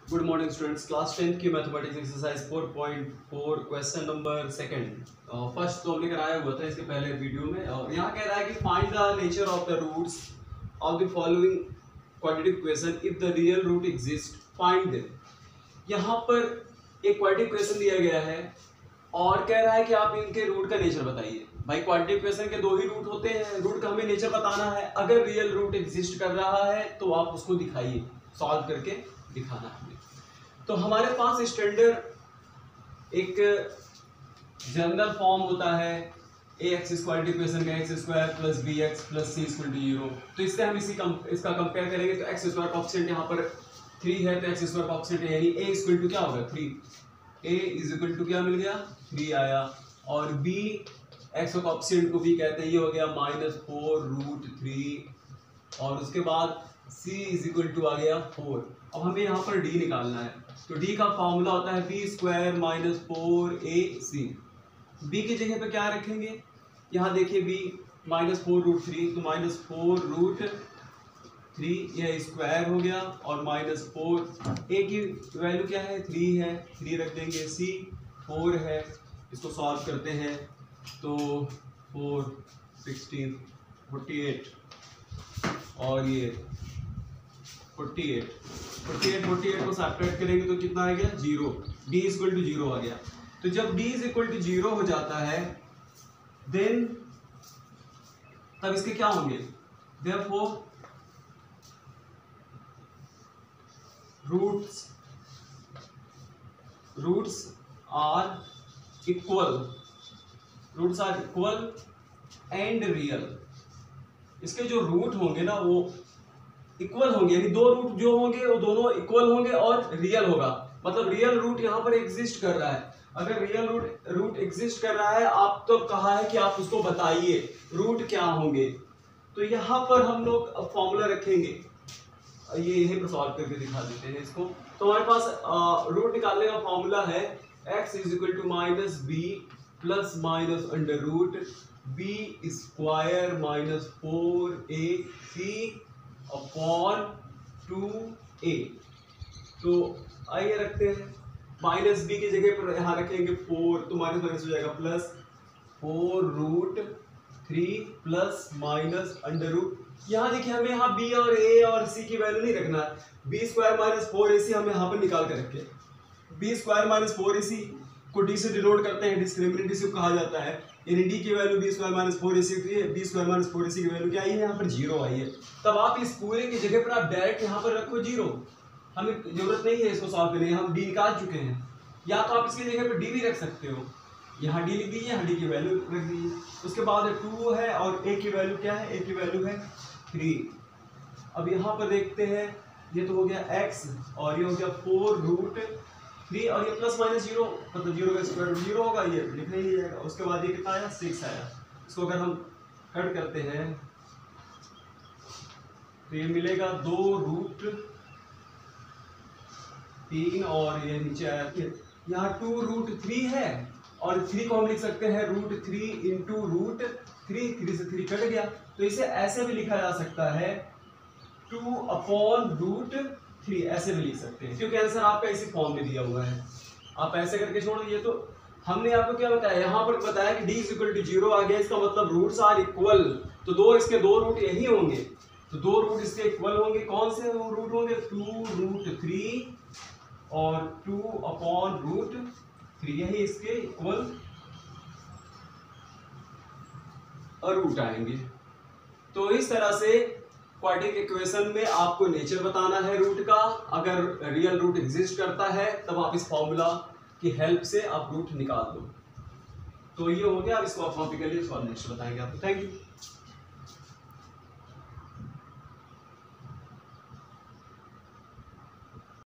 Good morning students, class 10 की mathematics exercise 4.4 question number second. First तो हमने कराया हुआ था इसके पहले वीडियो में। और यहाँ कह रहा है कि find the nature of the roots of the following quadratic equation if the real root exist find them. यहाँ पर एक क्वाड्रेटिक इक्वेशन दिया गया है और कह रहा है कि आप इनके रूट का नेचर बताइए। भाई क्वाड्रेटिक इक्वेशन के दो ही रूट होते हैं, रूट का हमें नेचर बताना है। अगर रियल रूट एग्जिस्ट कर रहा है तो आप उसको दिखाइए, सॉल्व करके दिखाना है। तो हमारे पास स्टैंडर्ड एक जनरल फॉर्म होता है ए एक्स स्क्वायर इक्वेशन का, x square plus b x plus c equal to 0। तो इससे हम इसका कंपेयर करेंगे। तो एक्स स्क्वायर कॉफिशिएंट यहाँ पर 3 है, तो एक्स स्क्वायर कॉफिशिएंट यानी ए इक्वल टू क्या होगा 3। ए इज इक्वल टू क्या मिल गया 3 आया। और बी एक्स कॉफिशिएंट को भी कहते हैं, ये हो गया -4√3। और उसके बाद c इज इक्वल टू आ गया 4। अब हमें यहाँ पर d निकालना है। तो d का फॉर्मूला होता है b स्क्वायर -4ac। b की जगह पे क्या रखेंगे, यहाँ देखिए b -4√3, तो -4√3 यह स्क्वायर हो गया। और -4 a की वैल्यू क्या है 3 है, 3 रख देंगे। c 4 है, इसको सॉल्व करते हैं तो 4 16 48 और ये 48 को सब्ट्रैक्ट करेंगे तो कितना आ गया 0। d इक्वल टू 0 आ गया। तो जब d इक्वल टू 0 हो जाता है देन तब इसके क्या होंगे, therefore roots are equal and real. इसके जो रूट होंगे ना वो इक्वल होंगे, यानी दो रूट जो होंगे वो दोनों इक्वल होंगे और रियल होगा। मतलब रियल रूट यहाँ पर एग्जिस्ट कर रहा है। अगर रियल रूट एग्जिस्ट कर रहा है, आप तो कहा है कि आप उसको बताइए रूट क्या होंगे। तो यहाँ पर हम लोग फॉर्मूला रखेंगे, ये यहीं पर सॉल्व करके दिखा देते हैं इसको। तो हमारे पास रूट निकालने का फॉर्मूला है x is equal to -b plus minus under root b square -4ac upon 2a। तो आइए रखते हैं -b की जगह पर यहाँ रखेंगे 4, तो माइनस माइनस हो जाएगा plus 4√3 plus minus under root. यहाँ देखिए हमें यहाँ b और a और c की वैल्यू नहीं रखना है। b स्क्वायर -4ac हम यहाँ पर निकाल कर रखे। b स्क्वायर -4ac को d से डिनोट करते हैं, डिस्क्रिमिनेंट इसे कहा जाता है। यानी d की वैल्यू b स्क्वायर -4ac की है, b स्क्वायर -4ac की वैल्यू क्या आई है यहाँ पर 0 आई है। तब आप इस पूरे की जगह पर आप डायरेक्ट यहाँ पर रखो 0, हमें जरूरत नहीं है इसको सॉल्व करने, हम d निकाल चुके हैं। या तो आप इसकी जगह पर d भी रख सकते हो, यहाँ d लिख दीजिए, यहाँ d की वैल्यू रख दीजिए। उसके बाद 2 है और a की वैल्यू क्या है, a की वैल्यू है 3। अब यहाँ पर देखते हैं, ये तो हो गया x और ये हो गया 4√3 और ये प्लस माइनस 0 मतलब 0 का स्क्वायर रूट 0 होगा, ये लिखना ही जाएगा। उसके बाद ये कितना आया 6 आया। इसको अगर हम कट करते हैं तो ये मिलेगा 2√3 और ये नीचे आया यहाँ 2√3 है और 3 को हम लिख सकते हैं √3 इंटू √3, 3 से 3 कट गया। तो इसे ऐसे भी लिखा जा सकता है 2/√3, ऐसे भी लिख सकते हैं, क्योंकि आंसर आपका इसी फॉर्म में दिया हुआ है। आप ऐसे करके छोड़ दीजिए। तो हमने आपको क्या बताया, यहाँ पर बताया कि d इक्वल टू 0 आ गया, इसका मतलब रूट्स आर इक्वल। तो इसके दो रूट यही होंगे, तो दो रूट इसके इक्वल होंगे। कौन से रूट होंगे 2√3 और 2/√3, यही इसके इक्वल रूट आएंगे। तो इस तरह से क्वाड्रेटिक इक्वेशन में आपको नेचर बताना है रूट का। अगर रियल रूट एग्जिस्ट करता है तब आप इस फॉर्मूला की हेल्प से आप रूट निकाल दो। तो ये हो गया। अब इसको आप कॉपी कर लीजिए, इसको नेक्स्ट बताएंगे आपको। Thank you.